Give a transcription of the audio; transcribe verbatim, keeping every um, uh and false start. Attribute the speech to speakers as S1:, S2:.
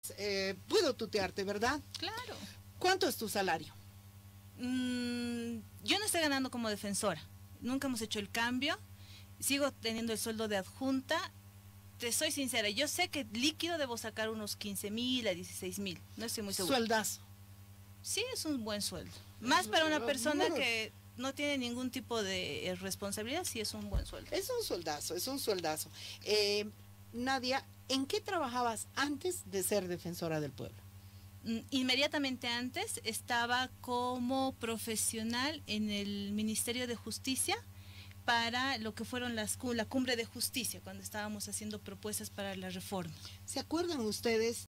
S1: Eh, puedo tutearte, ¿verdad?
S2: Claro.
S1: ¿Cuánto es tu salario?
S2: Mm, yo no estoy ganando como defensora. Nunca hemos hecho el cambio. Sigo teniendo el sueldo de adjunta. Te soy sincera, yo sé que líquido debo sacar unos quince mil a dieciséis mil. No estoy muy segura.
S1: Sueldazo.
S2: Sí, es un buen sueldo. Más para una persona que no tiene ningún tipo de eh, responsabilidad, sí es un buen sueldo.
S1: Es un sueldazo, es un sueldazo. Eh, Nadia, ¿en qué trabajabas antes de ser defensora del pueblo?
S2: Mm, Inmediatamente antes estaba como profesional en el Ministerio de Justicia para lo que fueron las cu- la cumbre de justicia, cuando estábamos haciendo propuestas para la reforma.
S1: ¿Se acuerdan ustedes